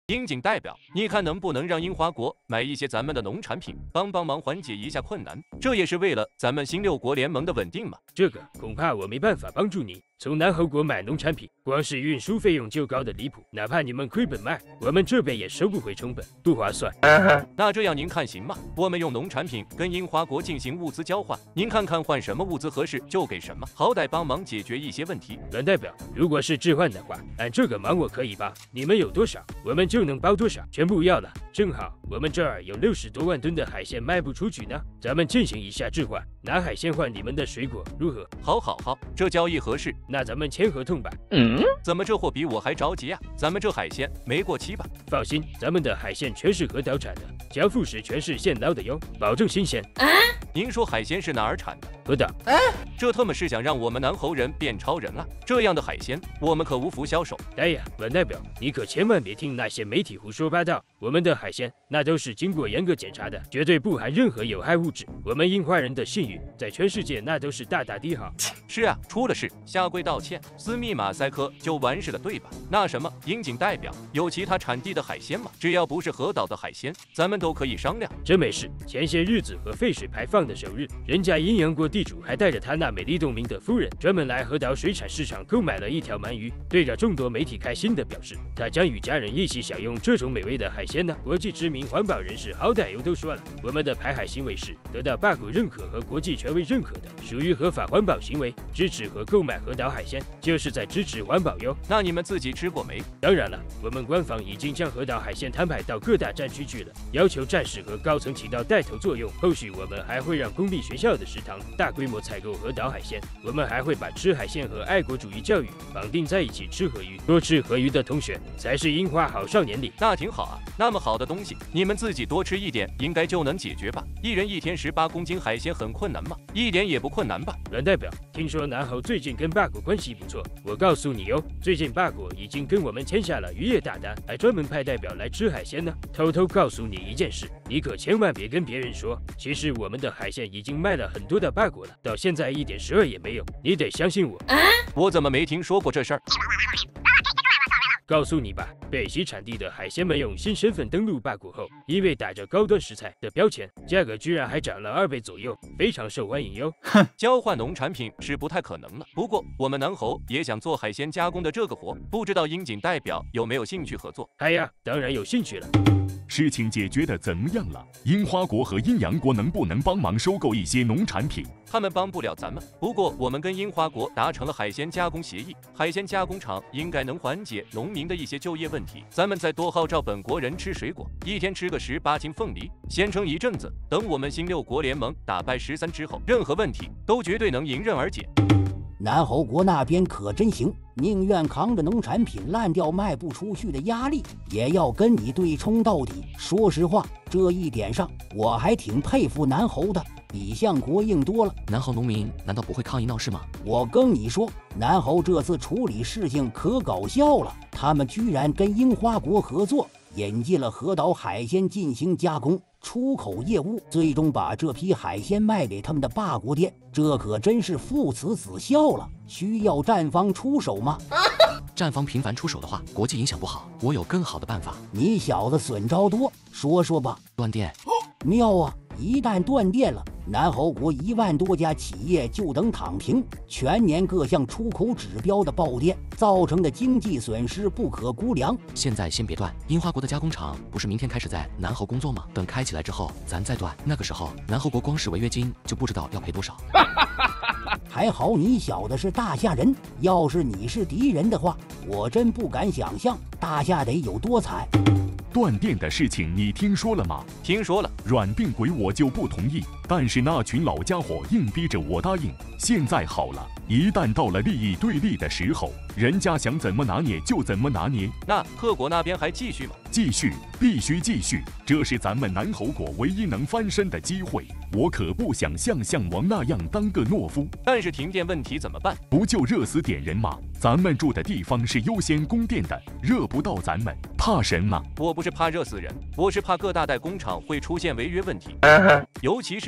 樱井代表，你看能不能让樱花国买一些咱们的农产品，帮忙缓解一下困难？这也是为了咱们新6国联盟的稳定嘛。 这个恐怕我没办法帮助你。从南侯国买农产品，光是运输费用就高的离谱，哪怕你们亏本卖，我们这边也收不回成本，不划算。 那这样您看行吗？我们用农产品跟樱花国进行物资交换，您看看换什么物资合适就给什么，好歹帮忙解决一些问题。 阮代表，如果是置换的话，按这个忙我可以帮，你们有多少，我们就能包多少，全部要了。正好我们这儿有60多万吨的海鲜卖不出去呢，咱们进行一下置换，拿海鲜换你们的水果，如何？ 好，这交易合适。 那咱们签合同吧。 怎么这货比我还着急啊？咱们这海鲜没过期吧？ 放心，咱们的海鲜全是河岛产的，交付时全是现捞的哟，保证新鲜。 您说海鲜是哪儿产的？ 河岛。 这他妈是想让我们南侯人变超人啊？这样的海鲜我们可无福消受。 哎呀，阮代表，你可千万别听那些媒体胡说八道，我们的海鲜那都是经过严格检查的，绝对不含任何有害物质。我们樱花人的信誉在全世界那都是大大的好。 是啊，出了事下跪道歉，撕密马赛克就完事了，对吧？那什么，樱井代表，有其他产地的海鲜吗？只要不是河岛的海鲜，咱们都可以商量。 真没事，前些日子核废水排放的首日，人家阴阳国地主还带着他那美丽动名的夫人，专门来河岛水产市场购买了一条鳗鱼，对着众多媒体开心地表示，他将与家人一起享用这种美味的海鲜呢。国际知名环保人士好歹又都说了，我们的排海行为是得到巴国认可和国际权威认可的，属于合法环保行为，支持和购买河岛海鲜就是在支持环保哟。 那你们自己吃过没？ 当然了，我们官方已经将河岛海鲜摊派到各大战区去了，要求战士和高层起到带头作用。后续我们还会让公立学校的食堂大规模采购河岛海鲜，我们还会把吃海鲜和爱国主义教育绑定在一起。吃河鱼，多吃河鱼的同学才是樱花好少年里。 那挺好啊，那么好的东西，你们自己多吃一点，应该就能解决吧？一人1天18公斤海鲜很困难吗？一点也不困难吧？ 阮代表，听说南侯最近跟巴国关系不错，我告诉你哟，最近巴国已经跟我们签下了渔业大单，还专门派代表来吃海鲜呢。偷偷告诉你一件事，你可千万别跟别人说，其实我们的海鲜已经卖了很多到巴国了，到现在1点12也没有，你得相信我。 我怎么没听说过这事儿？ 告诉你吧，北西产地的海鲜们用新身份登陆巴国后，因为打着高端食材的标签，价格居然还涨了2倍左右，非常受欢迎哟。 交换农产品是不太可能了，不过我们南侯也想做海鲜加工的这个活，不知道樱井代表有没有兴趣合作？ 哎呀，当然有兴趣了。 事情解决的怎么样了？樱花国和阴阳国能不能帮忙收购一些农产品？ 他们帮不了咱们，不过我们跟樱花国达成了海鲜加工协议，海鲜加工厂应该能缓解农民的一些就业问题。咱们再多号召本国人吃水果，1天吃个18斤凤梨，先撑一阵子，等我们新6国联盟打败13之后，任何问题都绝对能迎刃而解。 南侯国那边可真行，宁愿扛着农产品烂掉卖不出去的压力，也要跟你对冲到底。说实话，这一点上我还挺佩服南侯的，比相国硬多了。 南侯农民难道不会抗议闹事吗？ 我跟你说，南侯这次处理事情可搞笑了，他们居然跟樱花国合作，引进了河岛海鲜进行加工出口业务，最终把这批海鲜卖给他们的霸国店，这可真是父慈子孝了。需要站方出手吗？ 站方频繁出手的话，国际影响不好。我有更好的办法。 你小子损招多，说说吧。 断电。 妙啊！一旦断电了，南侯国1万多家企业就等躺平，全年各项出口指标的暴跌，造成的经济损失不可估量。 现在先别断，樱花国的加工厂不是明天开始在南侯工作吗？等开起来之后，咱再断。那个时候，南侯国光是违约金就不知道要赔多少。 还好你小子是大夏人，要是你是敌人的话，我真不敢想象大夏得有多惨。 断电的事情你听说了吗？ 听说了。 阮病鬼我就不同意，但是那群老家伙硬逼着我答应。现在好了，一旦到了利益对立的时候，人家想怎么拿捏就怎么拿捏。 那贺国那边还继续吗？ 继续，必须继续，这是咱们南侯国唯一能翻身的机会。我可不想像项王那样当个懦夫。 但是停电问题怎么办？ 不就热死点人吗？咱们住的地方是优先供电的，热不到咱们，怕什么？ 我不是怕热死人，我是怕各大代工厂会出现违约问题，尤其是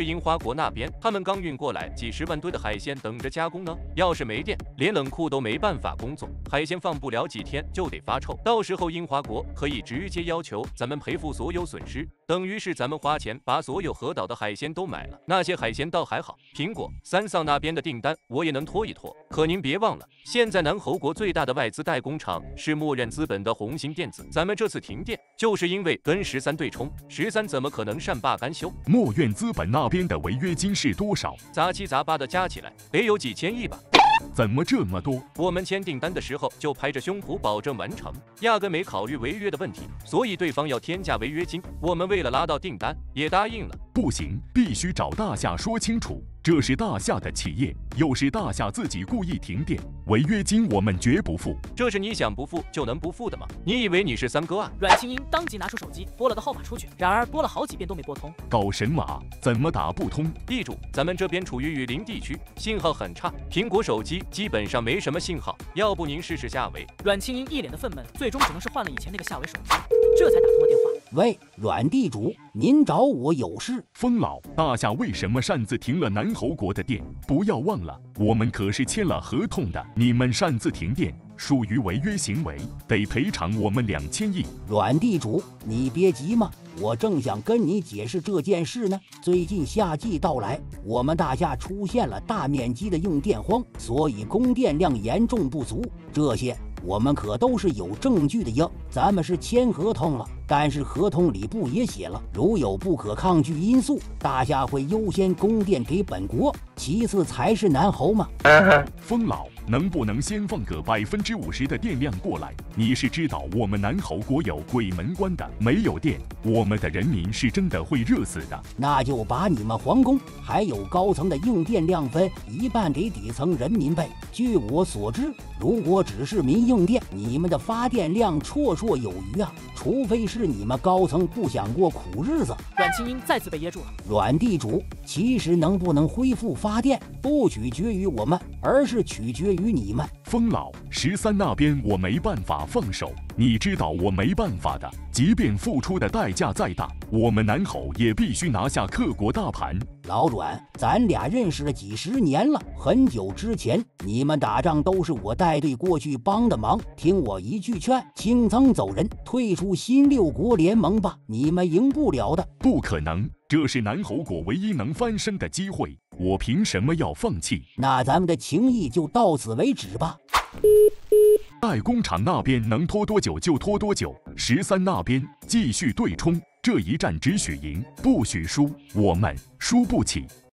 樱花国那边，他们刚运过来几10万吨的海鲜等着加工呢。要是没电，连冷库都没办法工作，海鲜放不了几天就得发臭。到时候樱花国可以直接要求咱们赔付所有损失，等于是咱们花钱把所有河岛的海鲜都买了。那些海鲜倒还好，苹果、三桑那边的订单我也能拖一拖。可您别忘了，现在南侯国最大的外资代工厂是默认资本的红星电子，咱们这次停电就是因为跟13对冲，13怎么可能善罢甘休？ 默愿资本那边的违约金是多少？ 杂七杂八的加起来得有几千亿吧。 怎么这么多？ 我们签订单的时候就拍着胸脯保证完成，压根没考虑违约的问题，所以对方要天价违约金，我们为了拉到订单也答应了。 不行，必须找大夏说清楚，这是大夏的企业，又是大夏自己故意停电，违约金我们绝不付。 这是你想不付就能不付的吗？你以为你是三哥啊？ 阮清英当即拿出手机拨了个号码出去，然而拨了好几遍都没拨通。 搞什么啊？怎么打不通？ 地主，咱们这边处于雨林地区，信号很差，苹果手机基本上没什么信号，要不您试试夏维？ 阮清英一脸的愤懑，最终只能是换了以前那个夏维手机，这才打通了电话。 喂，阮地主，您找我有事？ 疯老，大夏为什么擅自停了南侯国的电？不要忘了，我们可是签了合同的，你们擅自停电属于违约行为，得赔偿我们2000亿。 阮地主，你别急嘛，我正想跟你解释这件事呢。最近夏季到来，我们大夏出现了大面积的用电荒，所以供电量严重不足。这些我们可都是有证据的呀。咱们是签合同了，但是合同里不也写了，如有不可抗拒因素，大夏会优先供电给本国，其次才是南侯吗？ 疯老，能不能先放个50%的电量过来？你是知道我们南侯国有鬼门关的，没有电，我们的人民是真的会热死的。 那就把你们皇宫还有高层的用电量分一半给底层人民呗。据我所知，如果只是民用电，你们的发电量绰绰有余啊，除非是你们高层不想过苦日子。 阮清英再次被噎住了。 阮地主，其实能不能恢复发电，不取决于我们，而是取决于你们。 疯老，13那边我没办法放手，你知道我没办法的，即便付出的代价再大，我们南侯也必须拿下克国大盘。 老阮，咱俩认识了几10年了，很久之前你们打仗都是我带队过去帮的忙，听我一句劝，清仓走人，退出新6国联盟吧，你们赢不了的。 不可能，这是南侯国唯一能翻身的机会，我凭什么要放弃？ 那咱们的情谊就到此为止吧。 代工厂那边能拖多久就拖多久，13那边继续对冲，这一战只许赢，不许输，我们输不起。